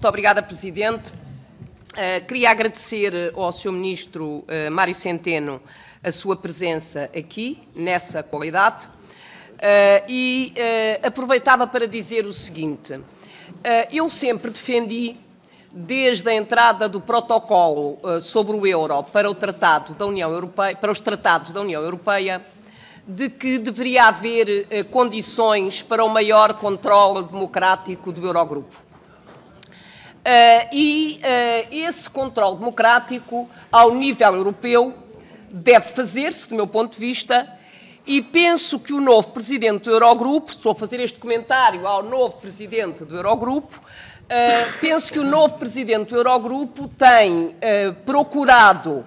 Muito obrigada, Presidente. Queria agradecer ao Sr. Ministro Mário Centeno a sua presença aqui, nessa qualidade, e aproveitava para dizer o seguinte. Eu sempre defendi, desde a entrada do protocolo sobre o euro para o Tratado da União Europeia, para os tratados da União Europeia, de que deveria haver condições para o maior controle democrático do Eurogrupo. Esse controle democrático, ao nível europeu, deve fazer-se, do meu ponto de vista, e penso que o novo Presidente do Eurogrupo, estou a fazer este comentário ao novo Presidente do Eurogrupo, penso que o novo Presidente do Eurogrupo tem procurado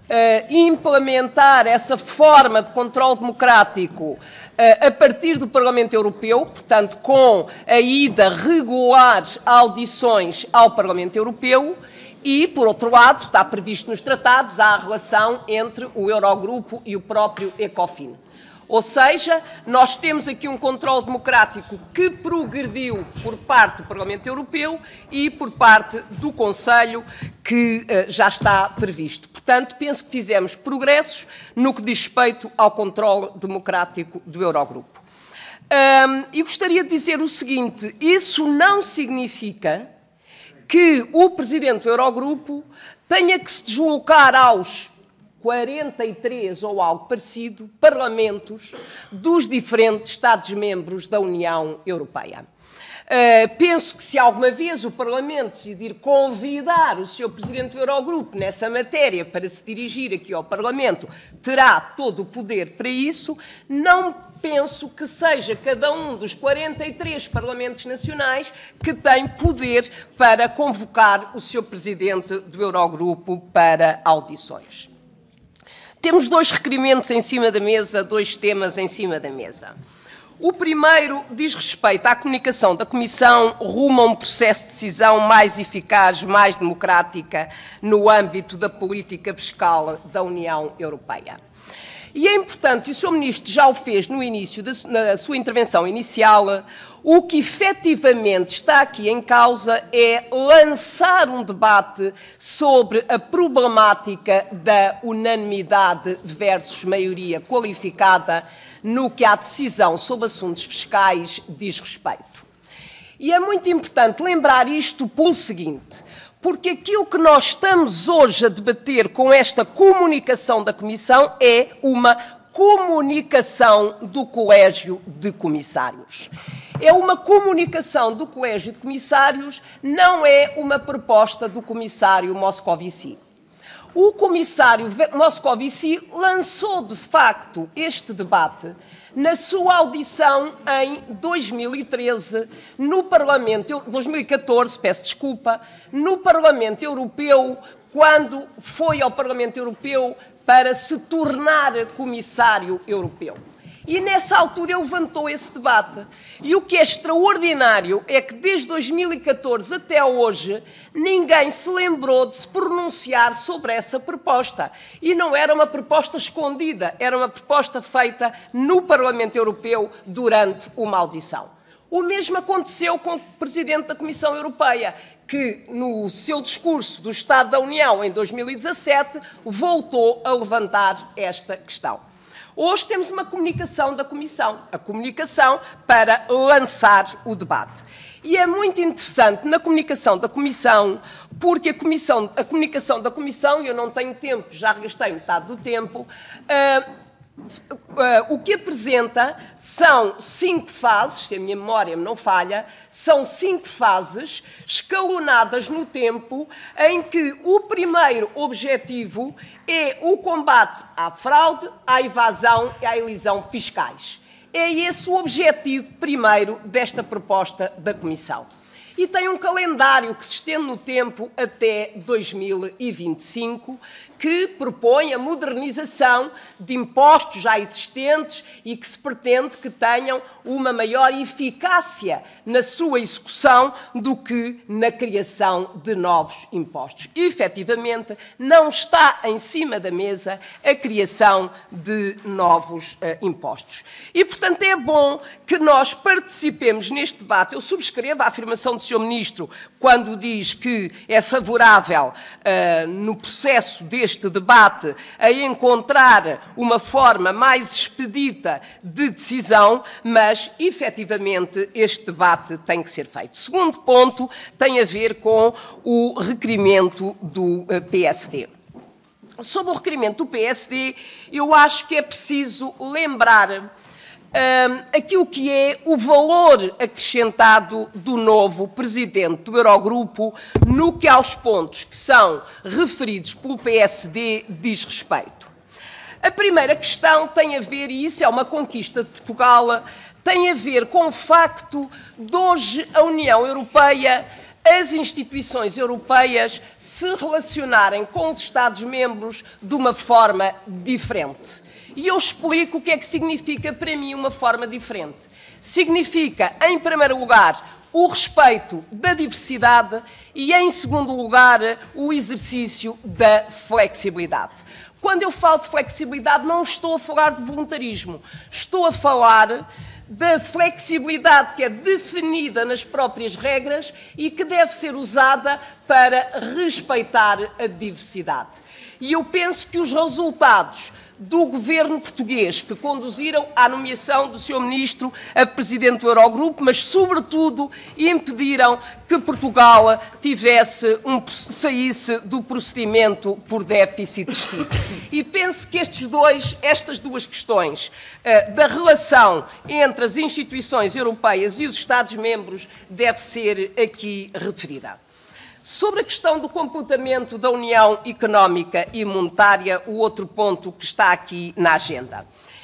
implementar essa forma de controle democrático a partir do Parlamento Europeu, portanto, com a ida regular a audições ao Parlamento Europeu e, por outro lado, está previsto nos tratados a relação entre o Eurogrupo e o próprio ECOFIN. Ou seja, nós temos aqui um controle democrático que progrediu por parte do Parlamento Europeu e por parte do Conselho, que já está previsto. Portanto, penso que fizemos progressos no que diz respeito ao controle democrático do Eurogrupo. E gostaria de dizer o seguinte, isso não significa que o Presidente do Eurogrupo tenha que se deslocar aos 43 ou algo parecido, parlamentos dos diferentes Estados-membros da União Europeia. Penso que se alguma vez o Parlamento decidir convidar o Sr. Presidente do Eurogrupo nessa matéria para se dirigir aqui ao Parlamento, terá todo o poder para isso. Não penso que seja cada um dos 43 Parlamentos Nacionais que tem poder para convocar o Sr. Presidente do Eurogrupo para audições. Temos dois requerimentos em cima da mesa, dois temas em cima da mesa. O primeiro diz respeito à comunicação da Comissão rumo a um processo de decisão mais eficaz, mais democrática no âmbito da política fiscal da União Europeia. E é importante, e o Sr. Ministro já o fez no início na sua intervenção inicial, o que efetivamente está aqui em causa é lançar um debate sobre a problemática da unanimidade versus maioria qualificada no que à decisão sobre assuntos fiscais diz respeito. E é muito importante lembrar isto pelo seguinte, porque aquilo que nós estamos hoje a debater com esta comunicação da Comissão é uma comunicação do Colégio de Comissários. É uma comunicação do Colégio de Comissários, não é uma proposta do Comissário Moscovici. O Comissário Moscovici lançou, de facto, este debate na sua audição em 2013, no Parlamento, 2014, peço desculpa, no Parlamento Europeu, quando foi ao Parlamento Europeu para se tornar Comissário Europeu. E nessa altura ele levantou esse debate. E o que é extraordinário é que desde 2014 até hoje ninguém se lembrou de se pronunciar sobre essa proposta. E não era uma proposta escondida, era uma proposta feita no Parlamento Europeu durante uma audição. O mesmo aconteceu com o Presidente da Comissão Europeia, que no seu discurso do Estado da União em 2017 voltou a levantar esta questão. Hoje temos uma comunicação da Comissão, a comunicação para lançar o debate. E é muito interessante na comunicação da Comissão, porque a comunicação da Comissão, eu não tenho tempo, já gastei metade do tempo, o que apresenta são 5 fases, se a minha memória me não falha, são 5 fases escalonadas no tempo, em que o primeiro objetivo é o combate à fraude, à evasão e à elisão fiscais. É esse o objetivo primeiro desta proposta da Comissão. E tem um calendário que se estende no tempo até 2025, que propõe a modernização de impostos já existentes e que se pretende que tenham uma maior eficácia na sua execução do que na criação de novos impostos. E, efetivamente, não está em cima da mesa a criação de novos impostos. E, portanto, é bom que nós participemos neste debate. Eu subscrevo a afirmação do Sr. Ministro quando diz que é favorável, no processo deste debate, a encontrar uma forma mais expedita de decisão, mas, efetivamente, este debate tem que ser feito. Segundo ponto tem a ver com o requerimento do PSD. Sobre o requerimento do PSD, eu acho que é preciso lembrar aquilo que é o valor acrescentado do novo presidente do Eurogrupo no que aos pontos que são referidos pelo PSD diz respeito. A primeira questão tem a ver, e isso é uma conquista de Portugal, tem a ver com o facto de hoje a União Europeia, as instituições europeias, se relacionarem com os Estados-membros de uma forma diferente. E eu explico o que é que significa para mim uma forma diferente. Significa, em primeiro lugar, o respeito da diversidade e, em segundo lugar, o exercício da flexibilidade. Quando eu falo de flexibilidade, não estou a falar de voluntarismo, estou a falar da flexibilidade que é definida nas próprias regras e que deve ser usada para respeitar a diversidade. E eu penso que os resultados do governo português que conduziram à nomeação do Sr. Ministro a Presidente do Eurogrupo, mas, sobretudo, impediram que Portugal saísse do procedimento por déficit excessivo. E penso que estas duas questões da relação entre as instituições europeias e os Estados-membros deve ser aqui referida. Sobre a questão do comportamento da União Económica e Monetária, o outro ponto que está aqui na agenda.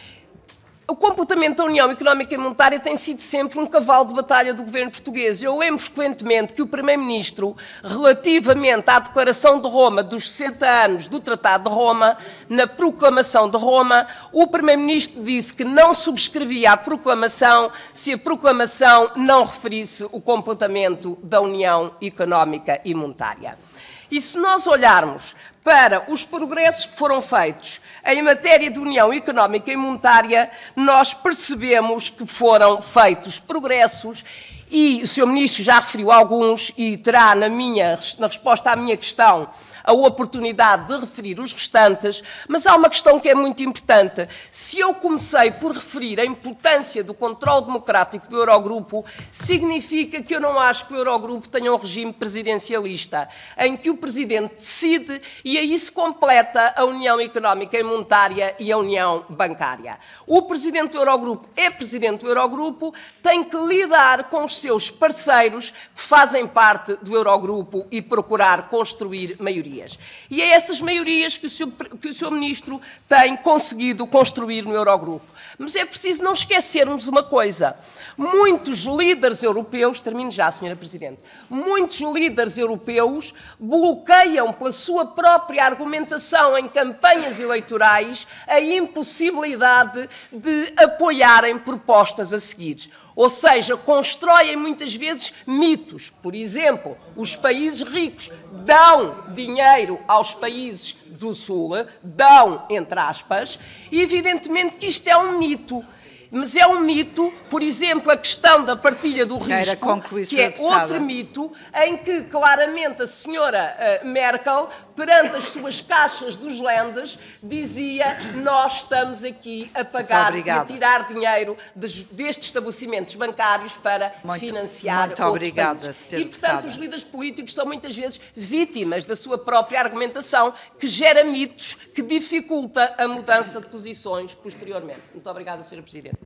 O comportamento da União Económica e Monetária tem sido sempre um cavalo de batalha do governo português. Eu lembro frequentemente que o Primeiro-Ministro, relativamente à Declaração de Roma dos 60 anos do Tratado de Roma, na Proclamação de Roma, o Primeiro-Ministro disse que não subscrevia a proclamação se a proclamação não referisse o comportamento da União Económica e Monetária. E se nós olharmos para os progressos que foram feitos em matéria de União Económica e Monetária, nós percebemos que foram feitos progressos e o Sr. Ministro já referiu alguns e terá na resposta à minha questão a oportunidade de referir os restantes, mas há uma questão que é muito importante. Se eu comecei por referir a importância do controle democrático do Eurogrupo, significa que eu não acho que o Eurogrupo tenha um regime presidencialista, em que o Presidente decide e aí se completa a União Económica e Monetária e a União Bancária. O Presidente do Eurogrupo é Presidente do Eurogrupo, tem que lidar com os seus parceiros que fazem parte do Eurogrupo e procurar construir maiorias. E é essas maiorias que o Sr. Ministro tem conseguido construir no Eurogrupo. Mas é preciso não esquecermos uma coisa. Muitos líderes europeus, termino já, Sra. Presidente, muitos líderes europeus bloqueiam pela sua própria argumentação em campanhas eleitorais a impossibilidade de apoiarem propostas a seguir. Ou seja, constroem muitas vezes mitos. Por exemplo, os países ricos dão dinheiro aos países do Sul, dão, entre aspas, e evidentemente que isto é um mito. Mas é um mito, por exemplo, a questão da partilha do risco, que é outro mito, em que claramente a senhora Merkel, perante as suas caixas dos Landes, dizia: nós estamos aqui a pagar e a tirar dinheiro destes estabelecimentos bancários para financiar outros países. E, portanto, os líderes políticos são muitas vezes vítimas da sua própria argumentação, que gera mitos, que dificulta a mudança de posições posteriormente. Muito obrigada, Sra. Presidente.